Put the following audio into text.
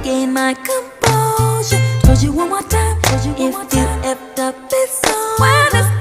regain my composure. Told you one more time, if you effed up, it's on. When it's